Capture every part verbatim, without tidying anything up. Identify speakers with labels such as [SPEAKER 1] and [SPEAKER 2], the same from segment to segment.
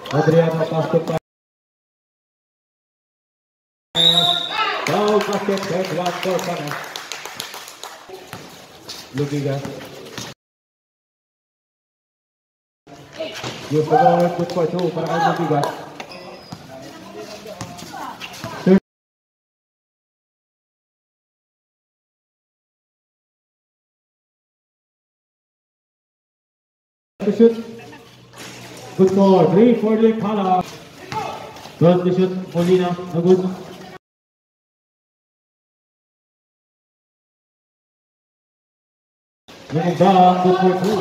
[SPEAKER 1] Adriano pass to pass. Foul basket and one for Panes. Lugiga. Yung pagawin good for two para kay Lugiga. Shoot. Good for three for the Kala. twelve to shoot. Molina. No good. Good down. Good for two.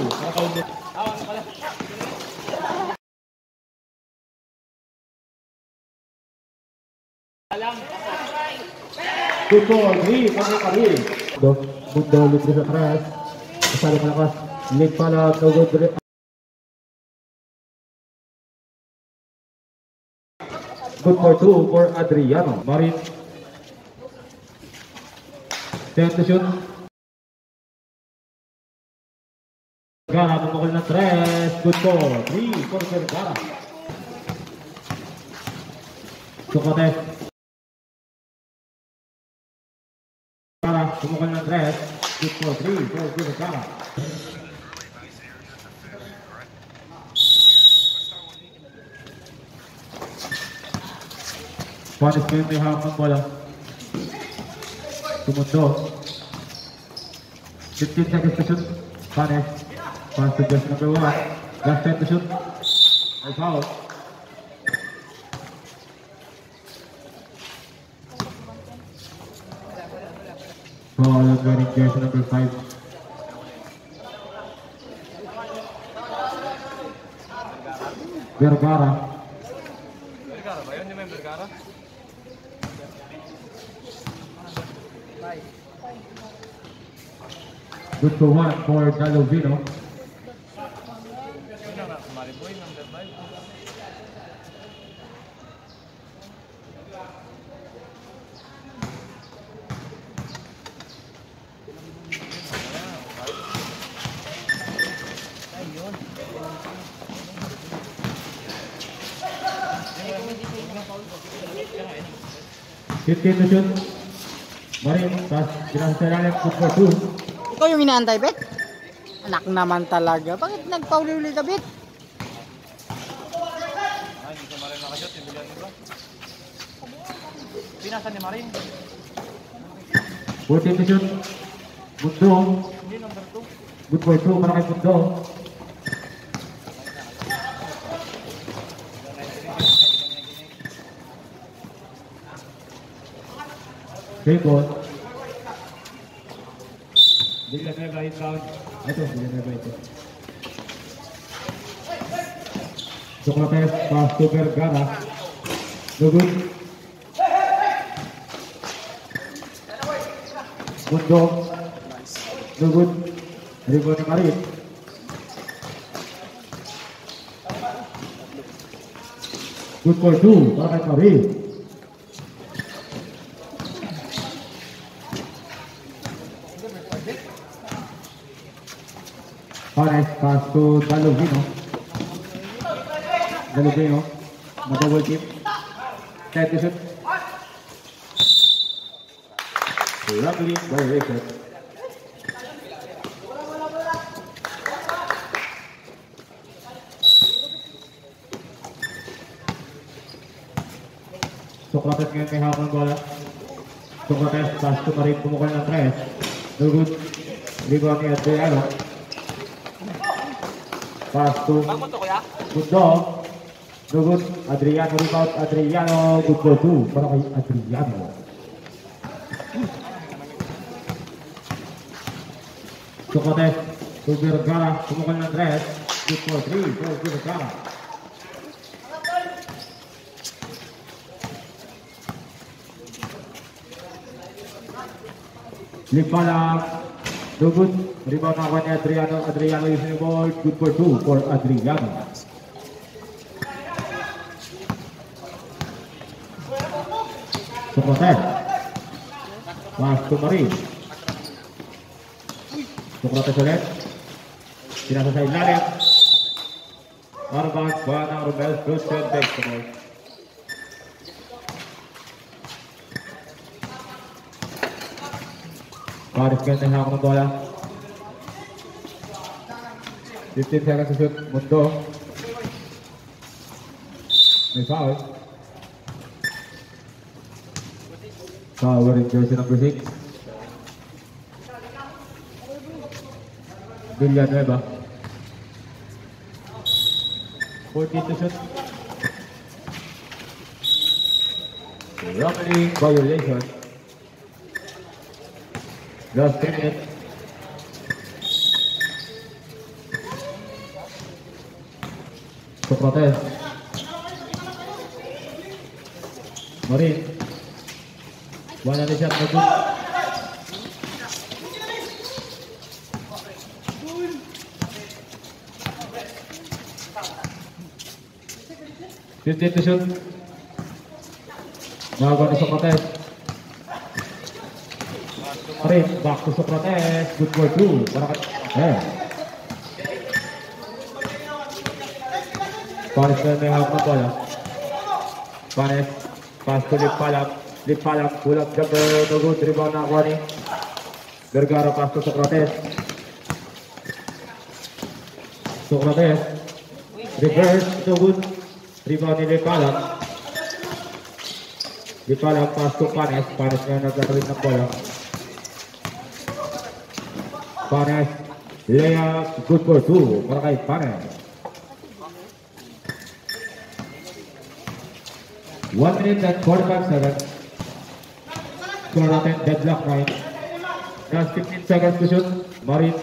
[SPEAKER 1] Good for three for the Kali. Good down. Good sa atras. Kasali malakas. Lead pala. No good. Good for two for Adriano. Marin. ten to shoot. Vergara memukul na tres. Good for three for Vergara. Sukotes. Vergara memukul na tres. Good for three for Vergara. Punishment may hawak ng bola. Tumundo. fifteen seconds to shoot. Punish. Pass to just number one. Last ten to shoot. Ay foul. Foul on wearing jersey number five. Vergara. Vergara ba yun? Yung may Vergara? Good for one for Dalovino. fifteen to shoot. Marin, pass. Ginasa sa ilalim. Good for two.
[SPEAKER 2] Ikaw yung inaantay, Bet? Anak naman talaga. Bakit nagpauli-uli ka, Bet?
[SPEAKER 3] Ay, hindi ko Marin nakashot. Yung bilyan nito. Pinasa ni Marin.
[SPEAKER 1] fourteen to shoot. Mundo.
[SPEAKER 3] Hindi, number two.
[SPEAKER 1] Good for two para kay Mundo. Bacon. Villanueva inbound. Ito, Villanueva ito. Socrates, pass to Vergara. No good. Mundo. No good. Rebound ni Marin. Good for two para kay Marin. Panes, pass to Dalovino. Dalovino, double team. ten to shoot. Lovely violation. Socrates ngayon may hawak ng bola. Socrates, pass to Marin, pumukul ng tres. No good. Rebound ni Adriano. Pass to Mundo. No good. Adriano rebound. Adriano. Good for two. Para kay Adriano. Socrates. To Vergara. Pumukul ng tres. Good for three. For Vergara. Lima lang. No good. Rebound nakuha ni Adriano. Adriano using the ball. Good for two for Adriano. Socrates. Pass to Marin. Socrates ulit. Pinasa sa ilalim. Arban Buana Romel Christian Dexter. Paris kaya na ng bola. fifteen seconds to shoot. Mundo. May foul. Foul wearing jersey number six. Villanueva. fourteen to shoot. Roughly violation. Last three minutes. To protest. Marin. One on the shot. No good. fifteen to shoot. Now go to Socrates. Marin, back to Socrates. Good for two. Eh. Paris na may hawak ng bola. Paris, pass to Lipalam. Lipalam, pull up jumper. No good. Rebound na ako ni Vergara, pass to Socrates. Socrates. Reverse, no good. Rebound ni Lipalam. Lipalam, pass to Panes. Panes na nagkakalit ng bola. Panes, layup, good for two. Para kay Panes. one minute and forty-five seconds. Score natin, deadlock nine. Last fifteen seconds to shoot. Marin.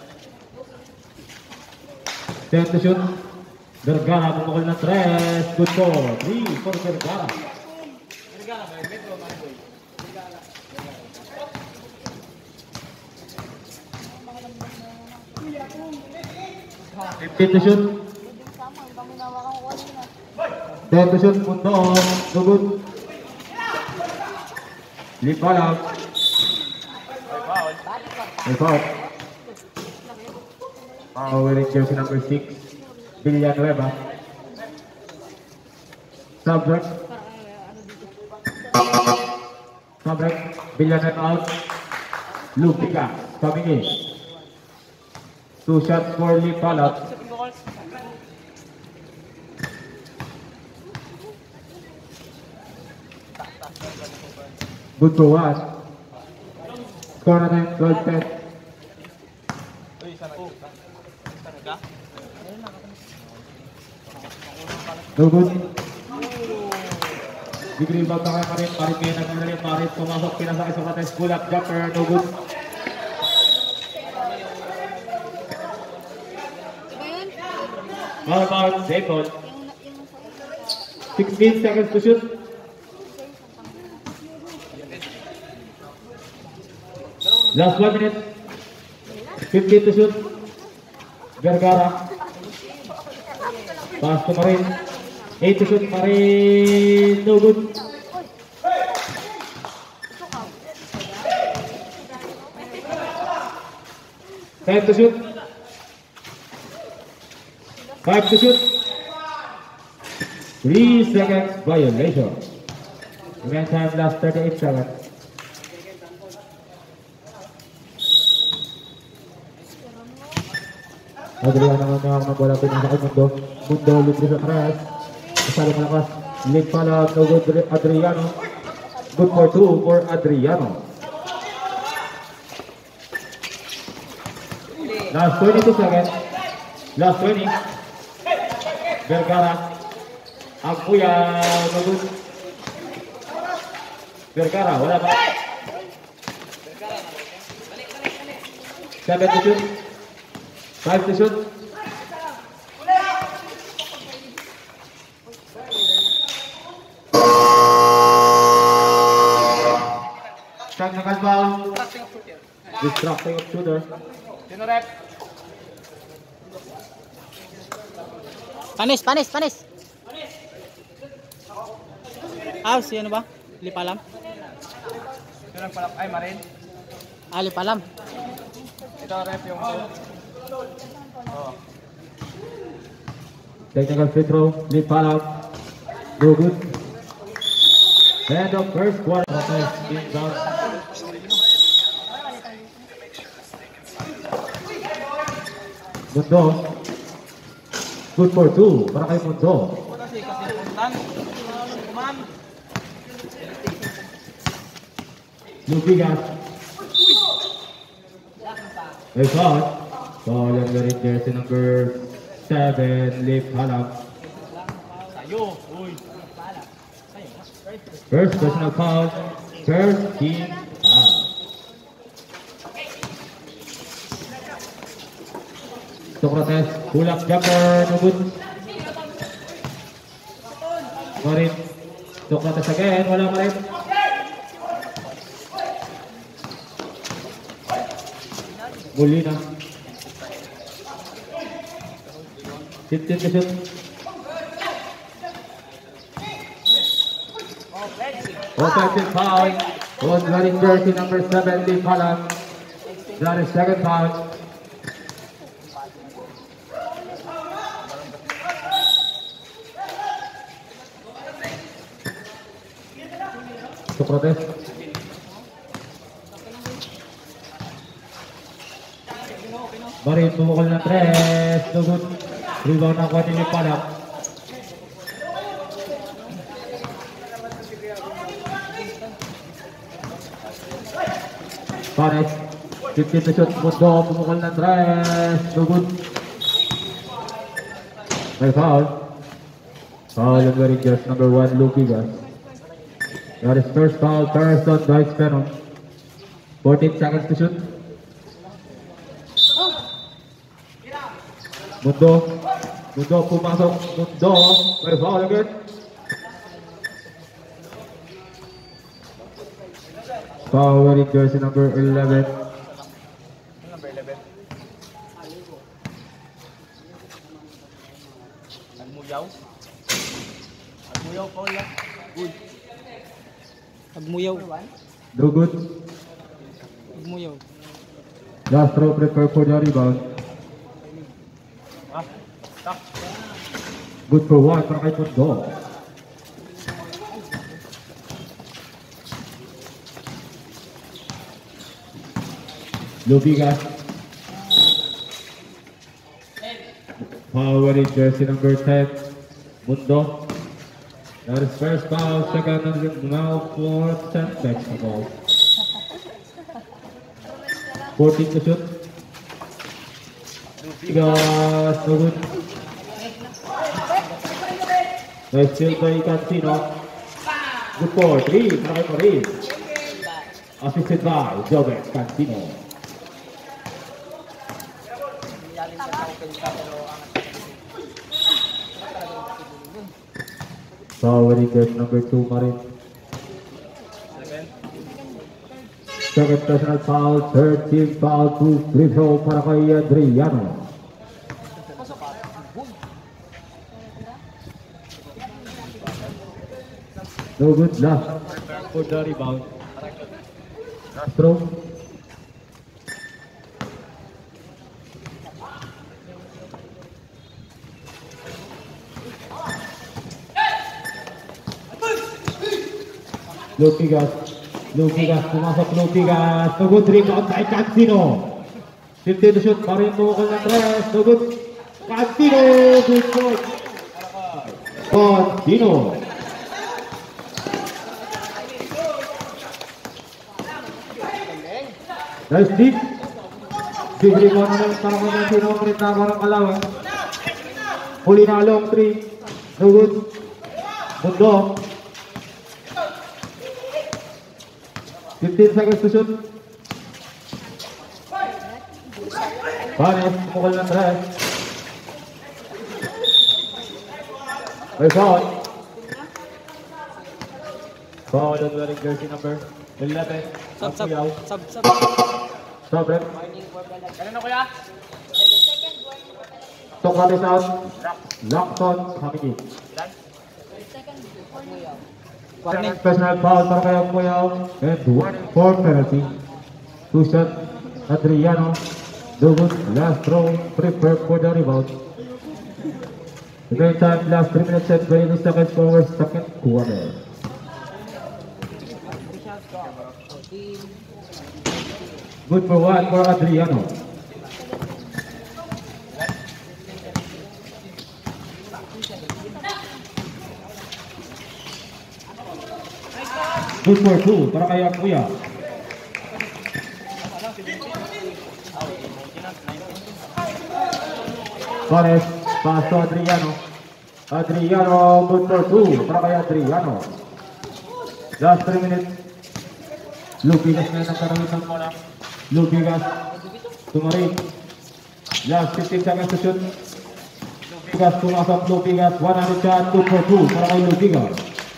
[SPEAKER 1] ten to shoot. Vergara, bumukol ng tres. Good for three for Vergara. fifteen to shoot. ten to shoot. Mundo. No good. Lipalam. May foul. Foul wearing jersey number six. Villanueva. Subject. Subject. Villanueva out. Lupica coming in. Two shots for Lipalam. Good to watch. Score natin, twelve ten. No good. Big rebound na kaya Marin. Marin kaya nagmulali. Marin pumasok. Pinasakay sa kates. Pull up jumper. No good. Foul foul. Safe ball. sixteen seconds to shoot. Last one minute. fifteen to shoot. Vergara. Pass to Marin. eight to shoot. Marin. No good. ten to shoot. five to shoot. three seconds violation. Remain time last thirty-eight seconds. Adriano naman na ang bola pinasakay Mundo. Mundo libre sa atras. Kasalo malakas. Leg pala. No good Adriano. Good for two for Adriano. Last twenty-two seconds. Last twenty. Vergara. Ang puya. No good. Vergara. Wala pa. seven to shoot. five to shoot. Technical foul. Distracting of shooter.
[SPEAKER 3] Sino rep?
[SPEAKER 2] Panis, panis, panis. Ah, si ano ba? Lipalam?
[SPEAKER 3] Sino ang palak? Ay, Marin.
[SPEAKER 2] Ah, Lipalam.
[SPEAKER 3] Ito rep yung... Oh.
[SPEAKER 1] Technical free throw, lead foul. No good. And the first quarter. Inbound. Mundo. Good for two. Para kay Mundo. Lubigas. A shot. Ball and the jersey number seven, Leaf Halak. First personal foul, first team foul. Socrates, pull up jumper, no good. Marin, Socrates again, wala Marin. Molina. fifteen to shoot. Offensive foul was wearing jersey number seven, Lee Palan. That is second foul. To protest. Marin pumukul ng tres. No good. Rebound na kuha ni Palan. Pares, fifteen to shoot, Mundo, pumukul ng tres, no good. May foul. Foul on wearing jersey number one, Lukigas. That is first foul, Carson Dice Penon. fourteen seconds to shoot. Mundo, Mundo pumasok, Mundo, may foul again. Foul wearing jersey number eleven.
[SPEAKER 3] Number eleven. Agmuyaw. Agmuyaw, Paul lang. Good.
[SPEAKER 2] Agmuyaw.
[SPEAKER 1] No good.
[SPEAKER 2] Agmuyaw.
[SPEAKER 1] Last throw, prepare for the rebound.
[SPEAKER 3] Ah, stop.
[SPEAKER 1] Good for one, para kay Mundo. Lubigas. Foul wearing jersey number ten, Mundo. That is first foul, second and now fourth and next ball. fourteen to shoot. Lubigas, no good. Nice steal by Cancino. Good for three, para kay Marin. Assisted by Jobert Cancino. Foul wearing jersey number two, Marin. Second personal foul, third team foul, two free throw para kay Adriano. No good, last for the rebound. Throw. Lukigas, Lukigas, pumasok Lukigas, no good, rebound by Cancino. fifteen to shoot, Marin pumukul ng tres, no good. Cancino, good shot. Cancino. Nice deep. Big rebound naman para kay Cancino, Maritago ng Kalawang. Huli na long three, no good. Mundo. fifteen seconds to shoot. Pares, pumukul ng tres. May foul. Foul on wearing jersey number eleven.
[SPEAKER 2] Sub, sub,
[SPEAKER 1] Agmuyaw.
[SPEAKER 2] sub, sub.
[SPEAKER 1] Stop, Brett.
[SPEAKER 3] Ganun na kuya?
[SPEAKER 1] Socrates out. Lockton coming in.
[SPEAKER 2] Warning.
[SPEAKER 1] Personal foul para kay Agmuyaw. And one for penalty. Two shot. Adriano. No good. Last throw. Prepare for the rebound. The game time last three minutes and twenty seconds for our second quarter. Good for one for Adriano. Good for two para kay Kuya. Suarez, pass to Adriano. Adriano, good for two para kay Adriano. Last three minutes. Lupigas na yung nagkaroon ng bola. Lupigas, tumarin. Last fifteen seconds to shoot. Lupigas, tumasok Lupigas. one hundred shot, two for two para kay Lupigas.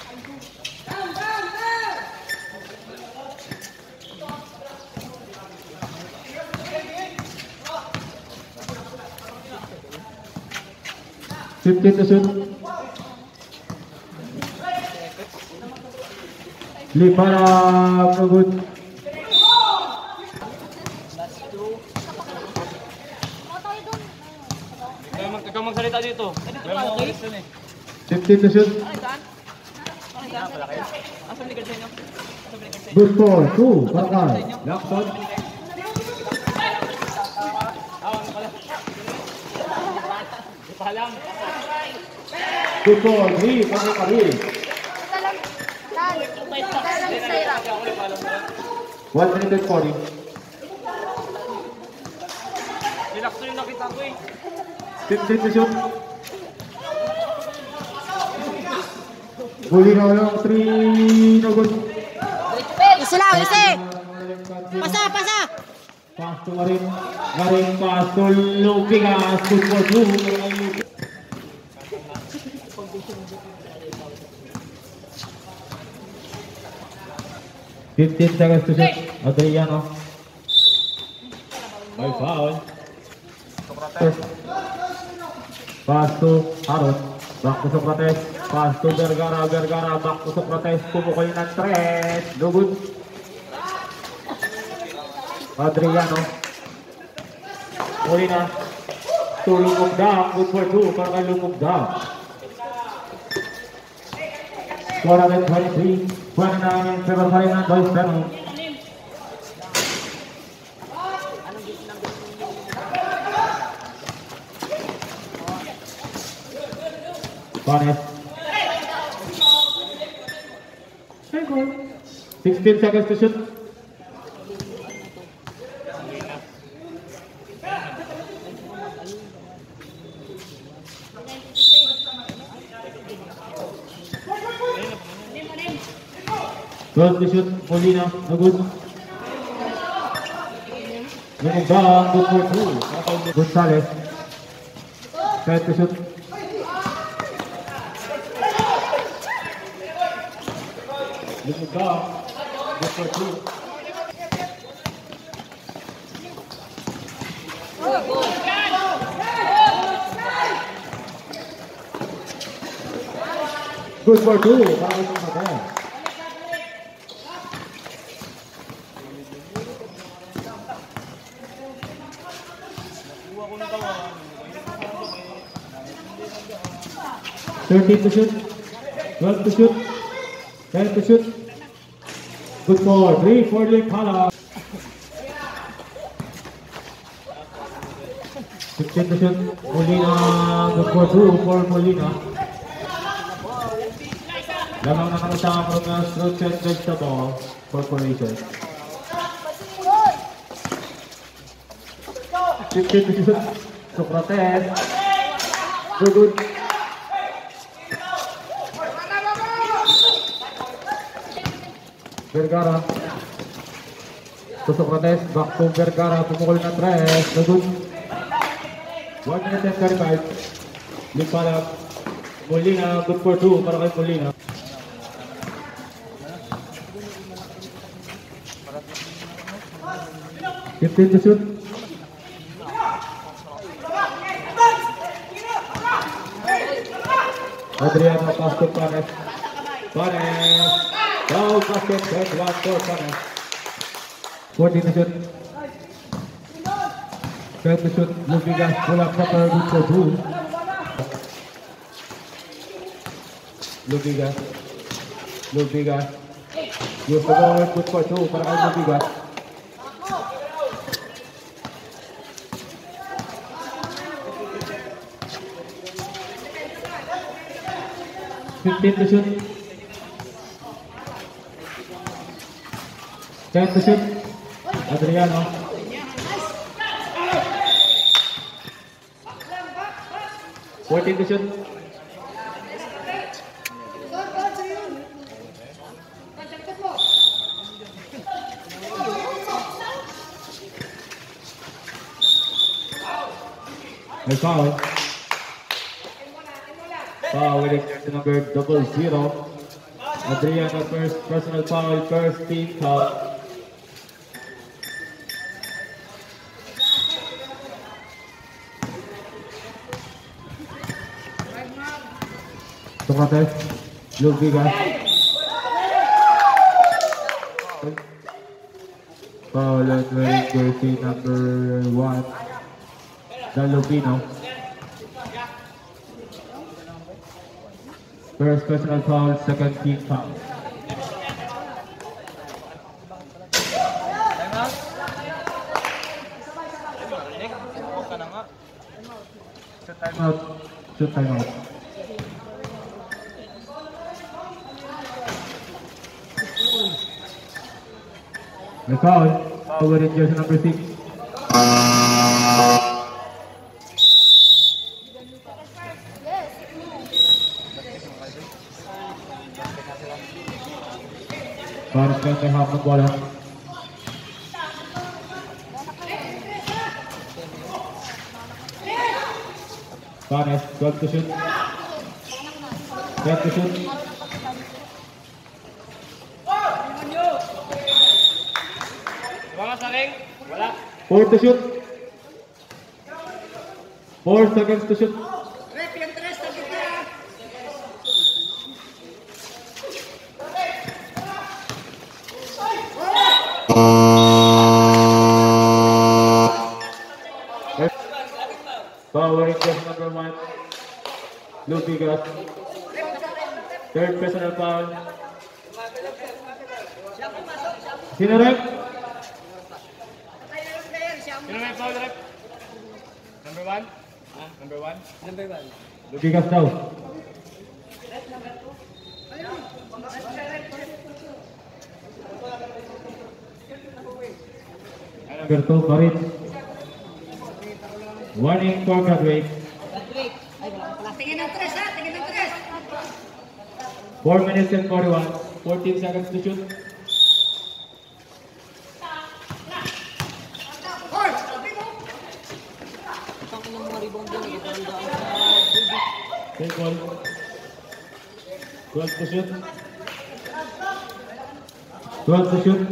[SPEAKER 1] fifteen to shoot. Lipara, no good.
[SPEAKER 3] Ikaw magsalita dito.
[SPEAKER 1] fifteen to shoot. Good for two, Bakay. Lakson. Good for three, Bakay. one minute and forty.
[SPEAKER 3] Relax na yung nakita ko eh.
[SPEAKER 1] fifteen to shoot. Huli na lang, three, no good.
[SPEAKER 2] Isi lang, isi! Pasa, pasa!
[SPEAKER 1] Pass to Marin. Marin, pass to Lupigas. Good for two. fifteen seconds to shoot. Adriano. May foul. Pass to Aron. Back to Socrates. Pass to Vergara. Vergara. Back to Socrates. Pumukul ng tres. No good. Adriano. Muli na. To Lumugdang. Good for two. Para kay Lumugdang. one twenty-three. twenty-nine in favor pa rin ng Boys Penal. Panes. sixteen seconds to shoot. twelve to shoot. Molina, no good. Lumugdang, good for two. Gonzalez. ten to shoot. Lumugdang, good for two. Good for two. Para sa Matay. thirteen to shoot. twelve to shoot. ten to shoot. Good for three for Limpala. sixteen to shoot. Molina. Good for two for Molina. Lamang na kami sa from the Fruits and Vegetable Corporation. fifteen to shoot. Socrates. Good, good. Vergara. To Socrates. Back to Vergara. Pumukul na tres. No good. one minute and thirty-five. Limpala. Molina. Good for two para kay Molina. fifteen to shoot. Adriano pass to Panes. Panes. Foul basket. That one for Panes. fourteen to shoot. twelve to shoot. Lupigas pull up proper. Good for two. Lubigas. Lubigas. Use the ball with for two para kay Lubigas. fifteen to shoot. ten to shoot. Adriano. fourteen to shoot. A foul. Foul with jersey number double zero. Adriano first personal foul, first team foul. Socrates, Lubigas. Foul and wearing jersey number one, Dalupino. First personal foul, second team foul. Time out. Shoot time out. The foul, foul with jersey number six. Para sa hapon ng bola. Panes, twelve to shoot. twelve to shoot.
[SPEAKER 3] Mga saring? Wala.
[SPEAKER 1] four to shoot. four seconds to shoot. Power Rangers number one, Lubigas. Third personal foul. Sino rep?
[SPEAKER 3] Sino may foul, rep? Number one? Ah, number one? Number one.
[SPEAKER 1] Lubigas daw. Number two, Farid. Warning for graduate.
[SPEAKER 4] Tingin ng tres ha, tingin ng tres.
[SPEAKER 1] four minutes and forty-one. fourteen seconds to shoot. Take ball. twelve to shoot. twelve to shoot.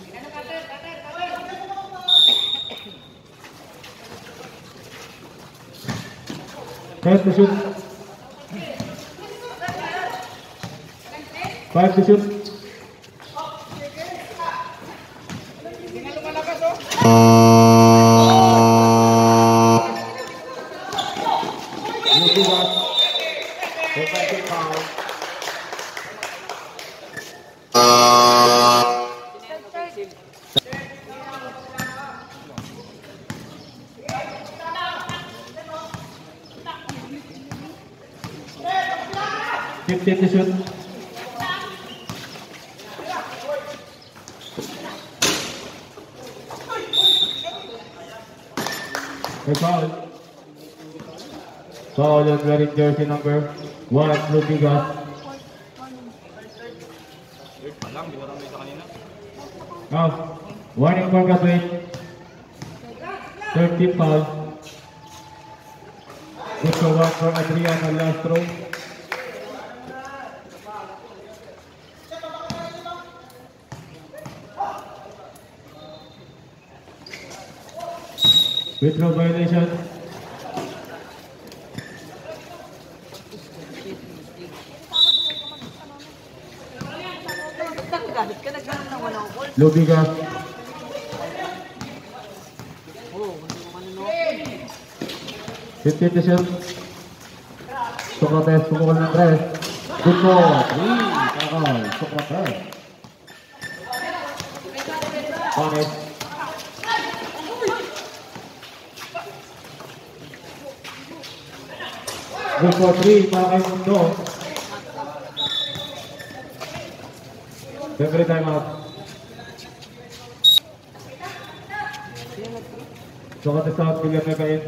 [SPEAKER 1] ten to shoot. five to shoot. Lubigas. Defensive foul. fifteen to shoot. A foul. Foul on wearing jersey number one, Lubigas.
[SPEAKER 3] Alam, di ba ramay sa kanina?
[SPEAKER 1] Now, warning for graduate. thirteen foul. Good for one for Adriano last throw. Free throw violation. Lubigas. fifteen to shoot. Socrates, pumukul ng tres. Good ball. Three. Takal. Supporter. Panis. Good for three para kay Mundo. Referee time out. So kata sa pilihan na kain.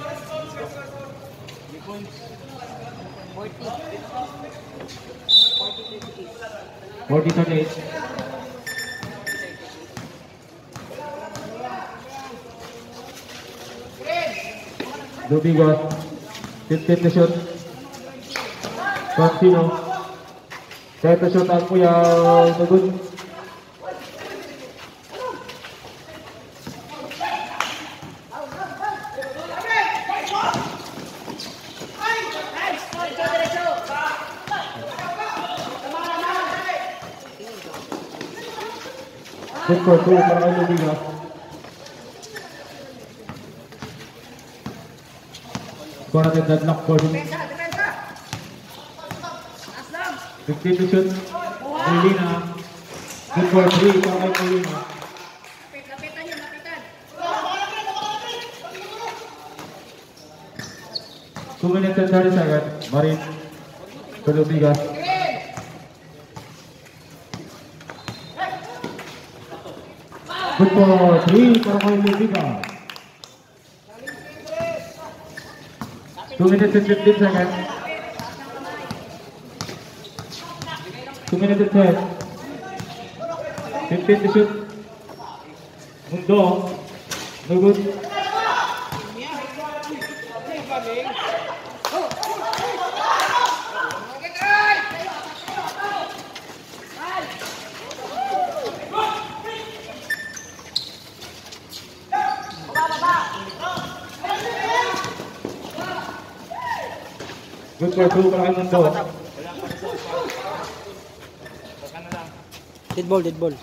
[SPEAKER 1] forty thirty-eight. Domingo. fifteen to shoot. Contino. ten to shoot ang Kuya Nagod. six for two para kay Domingo. Score natin deadlock for him. fifteen to shoot. Molina. Good for three para kay Molina.
[SPEAKER 4] Lapitan yun, lapitan.
[SPEAKER 1] two minutes and thirty seconds. Marin. For Domingo. Good for three para kay Domingo. two minutes and fifteen seconds. two minutes and ten. fifteen to shoot. Mundo. No good. Good for two para kay Mundo.
[SPEAKER 2] Dead ball, dead ball.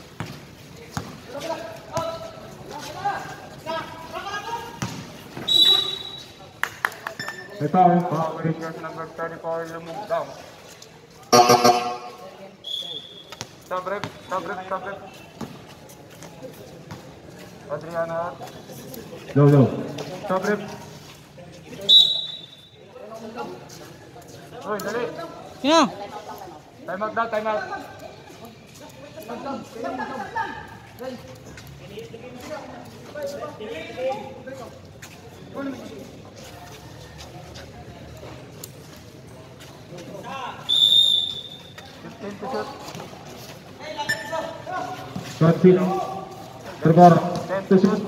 [SPEAKER 1] May foul.
[SPEAKER 3] Power Rangers number thirty-four, remove down. Stop rep, stop rep, stop rep. Adriana,
[SPEAKER 1] Low, low.
[SPEAKER 3] stop rep. Uy, dali.
[SPEAKER 2] Yeah.
[SPEAKER 3] Time out daw, time out. fifteen to shoot.
[SPEAKER 1] Contino. Terbor. ten to shoot.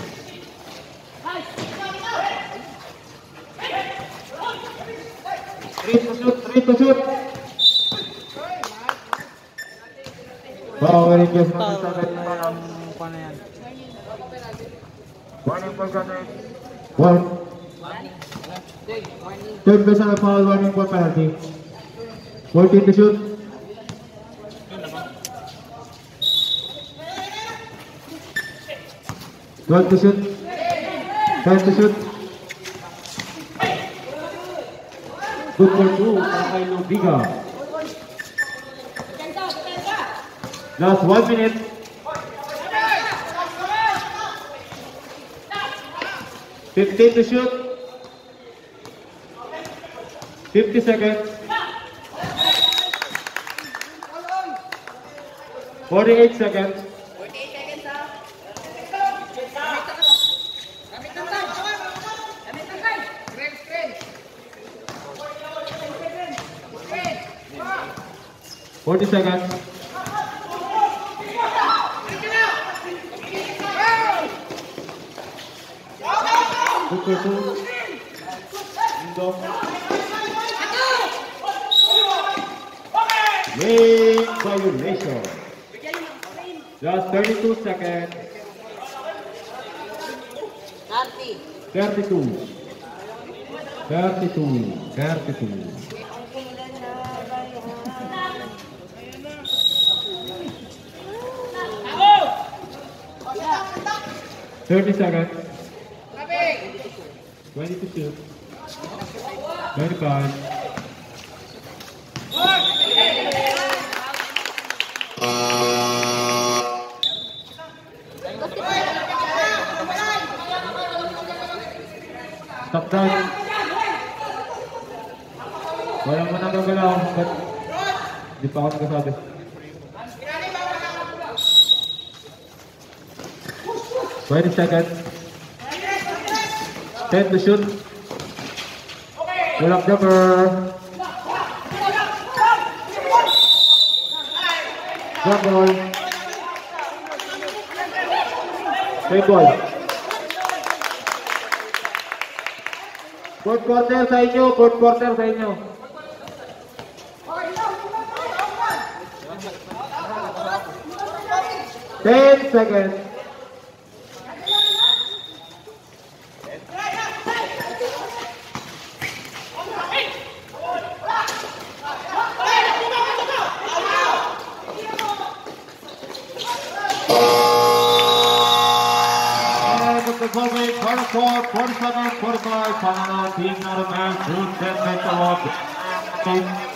[SPEAKER 1] three to shoot. three to shoot. Power Rangers number seven.
[SPEAKER 2] Ang kuha na yan.
[SPEAKER 3] Warning for Gunner.
[SPEAKER 1] One. Third personal foul, warning for penalty. fourteen to shoot. twelve to shoot. ten to shoot. Good for two para kay Lubiga. Last one minute. fifteen to shoot. fifty seconds. forty-eight seconds. forty seconds. Good for two. Indo. Lane violation. Just thirty-two seconds. thirty-two. thirty-two. thirty-two. thirty seconds. twenty to shoot. twenty-five. done. Wala mo nang gagalaw. But, di pa ako nagsasabi. twenty seconds. ten to shoot. Pull up jumper. Drop ball. Play ball. Fourth quarter sa inyo. Fourth quarter sa inyo. ten seconds. forty-four, forty-seven, forty-five, final team not a man, two, ten, make the walk.